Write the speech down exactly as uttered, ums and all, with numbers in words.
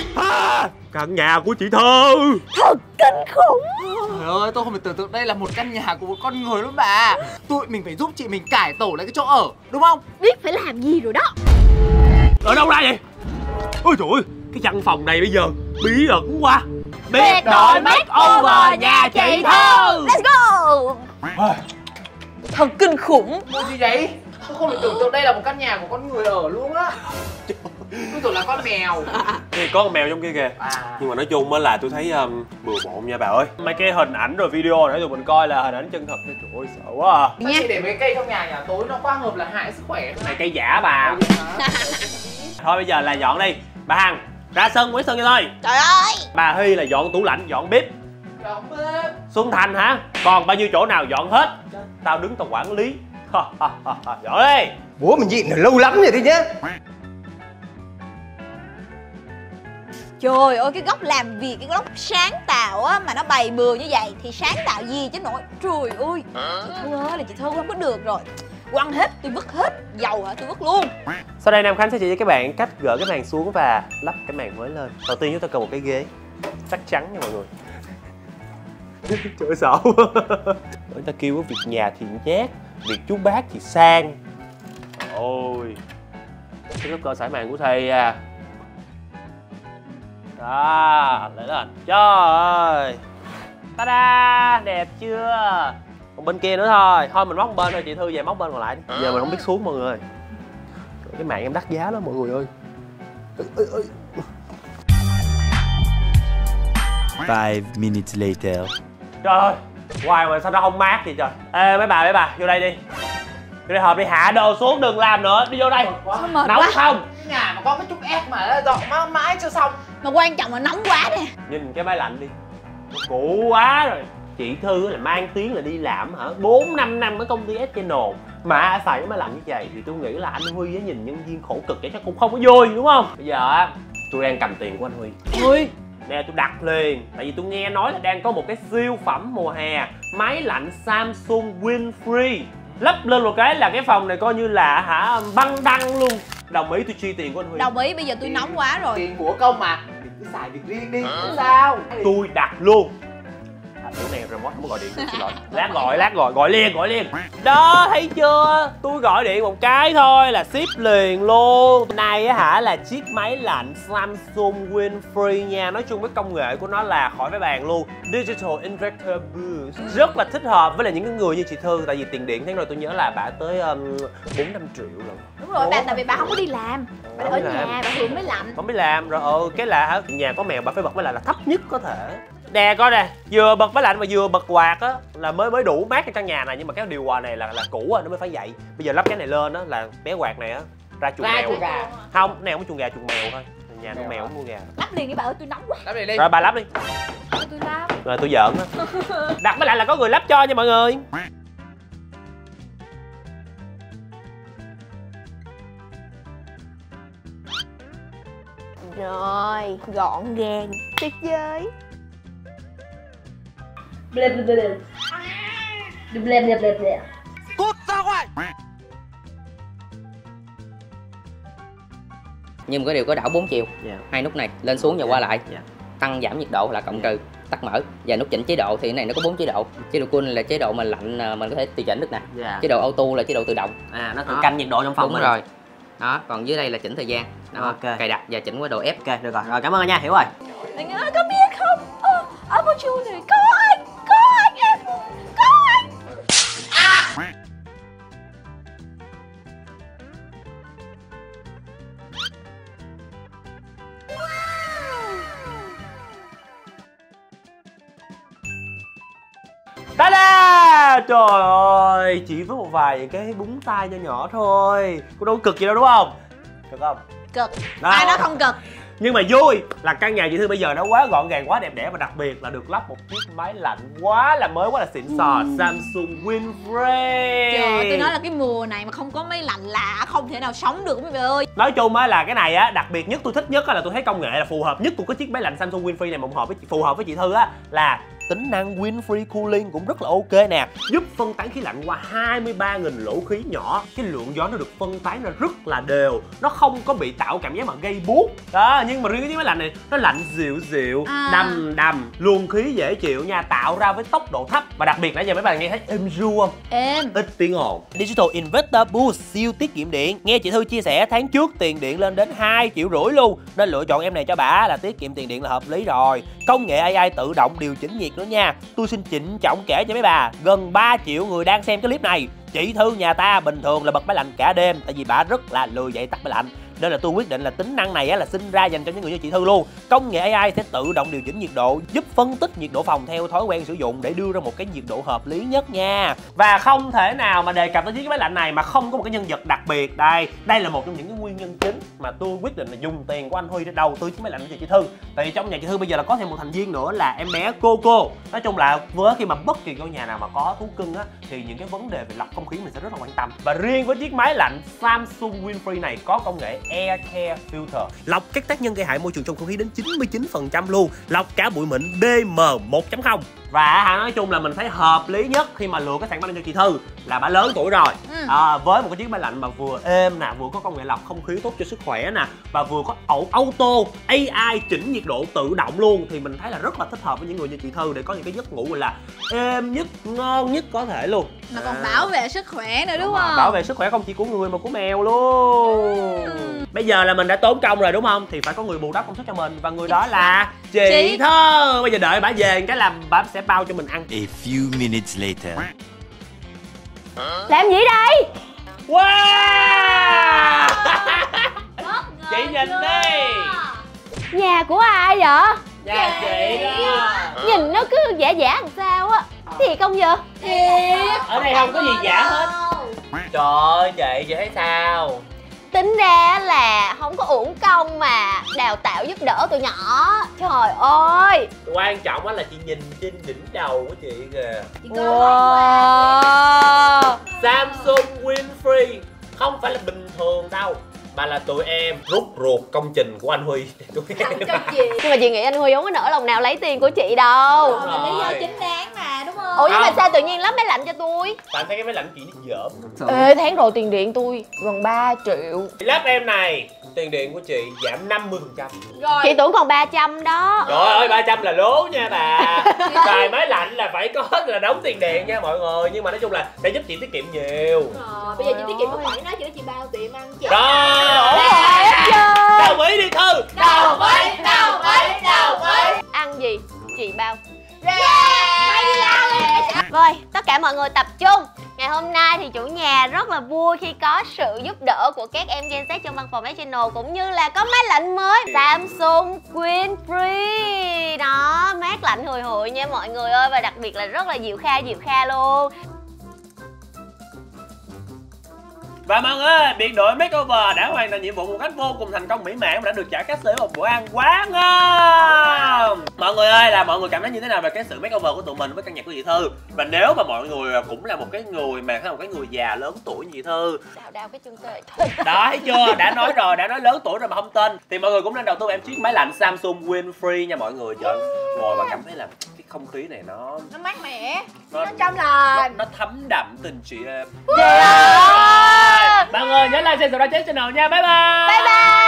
À, căn nhà của chị Thư thật kinh khủng. Trời ơi, tôi không thể tưởng tượng đây là một căn nhà của một con người luôn bà. Tụi mình phải giúp chị mình cải tổ lại cái chỗ ở, đúng không? Biết phải làm gì rồi đó. Ở đâu ra vậy? Ôi trời ơi, cái văn phòng này bây giờ bí ẩn quá. Biệt đội makeover nhà chị Thư. Let's go. Thật kinh khủng. Mua gì vậy? Tôi không thể tưởng tượng đây là một căn nhà của con người ở luôn á. Tôi tưởng là con mèo. Thì có con mèo trong kia kìa. À. Nhưng mà nói chung á là tôi thấy um, bừa bộn nha bà ơi. Mấy cái hình ảnh rồi video để tụi mình coi là hình ảnh chân thật. Trời ơi sợ quá à. Sao chị để mấy cây trong nhà nhà tối nó quá hợp là hại sức khỏe. Này cây giả bà. Thôi bây giờ là dọn đi. Bà Hằng ra sân quét sân cho tôi. Trời ơi. Bà Hy là dọn tủ lạnh, dọn bếp. Dọn bếp. Xuân Thành hả? Còn bao nhiêu chỗ nào dọn hết. Tao đứng tao quản lý. Dọn đi. Bố mình nhịn lâu lắm rồi đấy nhá. Trời ơi, cái góc làm việc, cái góc sáng tạo á mà nó bày bừa như vậy thì sáng tạo gì chứ nội. Trời ơi, chị Thư ơi là chị Thư không có được rồi. Quăng hết, tôi vứt hết. Dầu hả, tôi vứt luôn. Sau đây Nam Khánh sẽ chỉ cho các bạn cách gỡ cái màn xuống và lắp cái màn mới lên. Đầu tiên chúng ta cần một cái ghế chắc chắn nha mọi người. Trời ơi sợ. Người ta kêu việc nhà thì nhát, việc chú bác thì sang. Ôi, cái lớp cơ sải màn của thầy à. Đó, lấy lên. Trời ơi. Ta-da, đẹp chưa? Còn bên kia nữa thôi. Thôi mình móc bên thôi, chị Thư về móc bên còn lại đi. Giờ mình không biết xuống mọi người. Cái mạng em đắt giá lắm mọi người ơi. Ê, ê, ê. Five minutes later. Trời ơi, hoài mà sao nó không mát vậy trời. Ê mấy bà mấy bà, vô đây đi. Vô đây hộp đi, hạ đồ xuống đừng làm nữa, đi vô đây. Sao mệt nóng quá. không? Cái nhà mà có cái chút ép mà dọn mãi, mãi chưa xong. Mà quan trọng là nóng quá nè. Nhìn cái máy lạnh đi, nó cũ quá rồi. Chị Thư là mang tiếng là đi làm hả, bốn năm năm ở công ty S-Channel mà xài cái máy lạnh như vậy thì tôi nghĩ là anh Huy á, nhìn nhân viên khổ cực vậy chắc cũng không có vui đúng không? Bây giờ á, tôi đang cầm tiền của anh Huy. Huy nè, tôi đặt liền, tại vì tôi nghe nói là đang có một cái siêu phẩm mùa hè máy lạnh Samsung Winfree. Lắp lên một cái là cái phòng này coi như là hả băng đăng luôn. Đồng ý tôi chi tiền của anh Huy. Đồng ý, bây giờ tôi nóng quá rồi. Tiền của công mà, mình cứ xài việc riêng đi, không sao. Tôi đặt luôn. À, bữa nay remote không có gọi điện, xin lỗi. Lát gọi, lát gọi, gọi liền, gọi liền. Đó, thấy chưa? Tôi gọi điện một cái thôi là ship liền luôn. Này á hả là chiếc máy lạnh Samsung Winfree nha. Nói chung với công nghệ của nó là khỏi phải bàn luôn. Digital Inverter Boost. Rất là thích hợp với là những người như chị Thư. Tại vì tiền điện tháng rồi tôi nhớ là bà tới um, bốn năm triệu lần. Đúng rồi, bà, tại vì bà không có đi làm. Bà ở nhà, bà hưởng máy lạnh. Không biết làm rồi, ừ, cái là hả, nhà có mèo bà phải bật máy lạnh là thấp nhất có thể. Nè coi nè, vừa bật máy lạnh mà vừa bật quạt á là mới mới đủ mát cho căn nhà này, nhưng mà cái điều hòa này là là cũ á, nó mới phải vậy. Bây giờ lắp cái này lên á là bé quạt này á ra chuồng mèo. Gà. Không, này không có chuồng gà, chuồng mèo thôi. Nhà nuôi mèo không nuôi gà. Lắp liền đi bà ơi, tôi nóng quá. Lắp liền đi. Rồi bà lắp đi. Tôi lắp. Rồi tôi giỡn á. Đặt máy lạnh là có người lắp cho nha mọi người. Rồi, gọn gàng, tuyệt vời. Ble ble ble. Ble ble ble ble. Cút ra ngoài. Nhưng có điều có đảo bốn chiều. Yeah. Hai nút này lên xuống và qua lại. Yeah. Tăng giảm nhiệt độ là cộng trừ, tắt mở. Và nút chỉnh chế độ thì cái này nó có bốn chế độ. Chế độ cool là chế độ mà lạnh mình có thể tùy chỉnh được nè. Yeah. Chế độ auto là chế độ tự động. À nó tự Đó. canh nhiệt độ trong phòng. Đúng mình. rồi. Đó, còn dưới đây là chỉnh thời gian. Đó, ok. Cài đặt và chỉnh qua độ ép. Ok, được rồi. Rồi cảm ơn nha, hiểu rồi. Anh ơi, có biết không? Ờ, opportunity, có anh, có anh em, có anh. À. Ta-da! Trời ơi, chỉ với một vài những cái búng tay nho nhỏ thôi. Có đâu cực gì đâu đúng không? Cực không? Cực. Đó. Ai nói không cực. Nhưng mà vui là căn nhà chị Thư bây giờ nó quá gọn gàng, quá đẹp đẽ và đặc biệt là được lắp một chiếc máy lạnh quá là mới, quá là xịn sò. uhm. Samsung Winfree. Trời ơi, tôi nói là cái mùa này mà không có máy lạnh là không thể nào sống được quý vị ơi. Nói chung á là cái này á, đặc biệt nhất tôi thích nhất là tôi thấy công nghệ là phù hợp nhất của cái chiếc máy lạnh Samsung Winfree này, mà phù hợp với phù hợp với chị Thư á là tính năng Winfree Cooling cũng rất là ok nè, giúp phân tán khí lạnh qua hai mươi ba nghìn lỗ khí nhỏ. Cái lượng gió nó được phân tán ra rất là đều, nó không có bị tạo cảm giác mà gây buốt đó. Nhưng mà riêng cái chiếc máy lạnh này nó lạnh dịu dịu, à. đầm đầm, luồng khí dễ chịu nha, tạo ra với tốc độ thấp. Và đặc biệt nãy giờ mấy bạn nghe thấy êm ru không? Êm. Ít tiếng ồn. Digital Inverter Boost siêu tiết kiệm điện. Nghe chị Thư chia sẻ tháng trước tiền điện lên đến hai triệu rưỡi luôn, nên lựa chọn em này cho bả là tiết kiệm tiền điện là hợp lý rồi. Công nghệ a i tự động điều chỉnh nhiệt nữa nha. Tôi xin trịnh trọng kể cho mấy bà, gần ba triệu người đang xem cái clip này, chị Thư nhà ta bình thường là bật máy lạnh cả đêm, tại vì bả rất là lười dậy tắt máy lạnh. Nên là tôi quyết định là tính năng này là sinh ra dành cho những người như chị Thư luôn. Công nghệ a i sẽ tự động điều chỉnh nhiệt độ, giúp phân tích nhiệt độ phòng theo thói quen sử dụng để đưa ra một cái nhiệt độ hợp lý nhất nha. Và không thể nào mà đề cập tới chiếc máy lạnh này mà không có một cái nhân vật đặc biệt. Đây, đây là một trong những cái nguyên nhân chính mà tôi quyết định là dùng tiền của anh Huy để đầu tư chiếc máy lạnh cho chị Thư. Tại vì trong nhà chị Thư bây giờ là có thêm một thành viên nữa là em bé Coco. Nói chung là với khi mà bất kỳ ngôi nhà nào mà có thú cưng á, thì những cái vấn đề về lọc không khí mình sẽ rất là quan tâm. Và riêng với chiếc máy lạnh Samsung Winfree này có công nghệ Air Care Filter, lọc các tác nhân gây hại môi trường trong không khí đến chín mươi chín phần trăm luôn, lọc cả bụi mịn B M một chấm không. Và nói chung là mình thấy hợp lý nhất khi mà lựa cái sản phẩm này cho chị Thư là bà lớn tuổi rồi. ừ. à, với một cái chiếc máy lạnh mà vừa êm nè, vừa có công nghệ lọc không khí tốt cho sức khỏe nè, và vừa có ổ auto a i chỉnh nhiệt độ tự động luôn, thì mình thấy là rất là thích hợp với những người như chị Thư để có những cái giấc ngủ gọi là êm nhất, ngon nhất có thể luôn. Mà còn bảo vệ sức khỏe nữa đúng, đúng không? Bảo vệ sức khỏe không chỉ của người mà của mèo luôn. ừ. Bây giờ là mình đã tốn công rồi đúng không, thì phải có người bù đắp công sức cho mình, và người đó là chị, chị Thư. Bây giờ đợi bả về cái làm bả sẽ bao cho mình ăn. A few minutes later. Làm gì đây? Wow! Chị nhìn đi. Nhà của ai vậy? Nhà chị đó. Nhìn nó cứ giả giả làm sao á. Thiệt không vậy? Thiệt. Ở đây không có gì giả hết. Trời ơi chị, chị thấy sao? Tính ra là không có uổng công mà đào tạo giúp đỡ tụi nhỏ. Trời ơi. Quan trọng là chị nhìn trên đỉnh đầu của chị kìa. Chị wow. Samsung Winfree không phải là bình thường đâu, mà là tụi em rút ruột công trình của anh Huy. Tụi em nhưng mà chị nghĩ anh Huy không có nỡ lòng nào lấy tiền của chị đâu. Ờ, là lý do chính đáng mà đúng không? Ủa nhưng không. mà sao tự nhiên lắp máy lạnh cho tôi? Tại thấy cái máy lạnh chị nó dởm. Ê, tháng rồi tiền điện tôi gần ba triệu. Lắp em này, tiền điện của chị giảm năm mươi phần trăm. Rồi. Chị tưởng còn ba trăm đó. Trời ơi, ba trăm là lố nha bà. Xài máy lạnh là phải có là đóng tiền điện nha mọi người. Nhưng mà nói chung là sẽ giúp chị tiết kiệm nhiều. Ờ, bây giờ chị tiết kiệm có khoản đó, chị nói chị bao tiệm ăn chị. Rồi. Đồng ý đi Thư. Đồng ý, đồng ý, đồng ý. Ăn gì? Chị bao. Yeah. Mày đi lao đi. Rồi, tất cả mọi người tập trung. Ngày hôm nay thì chủ nhà rất là vui khi có sự giúp đỡ của các em Gen Z trong văn phòng Channel, cũng như là có máy lạnh mới Samsung Winfree. Đó, mát lạnh hùi hụi nha mọi người ơi. Và đặc biệt là rất là dịu kha dịu kha luôn. Và mọi người, biệt đội Makeover đã hoàn thành nhiệm vụ một cách vô cùng thành công mỹ mãn và đã được trả cách xử một bữa ăn quá ngon. Mọi người ơi, là mọi người cảm thấy như thế nào về cái sự makeover của tụi mình với căn nhà của chị Thư? Và nếu mà mọi người cũng là một cái người mà một cái người già lớn tuổi như chị Thư, Đào đào cái chân tê. đó thấy chưa, đã nói rồi, đã nói lớn tuổi rồi mà không tin, thì mọi người cũng nên đầu tư em chiếc máy lạnh Samsung Winfree nha mọi người. Trời, ngồi và cảm thấy là cái không khí này nó Nó mát mẻ, nó, nó trong nó, lành. nó thấm đậm tình chị em. Yeah. Mọi người nhớ like, share, subscribe channel nha. Bye bye. Bye bye.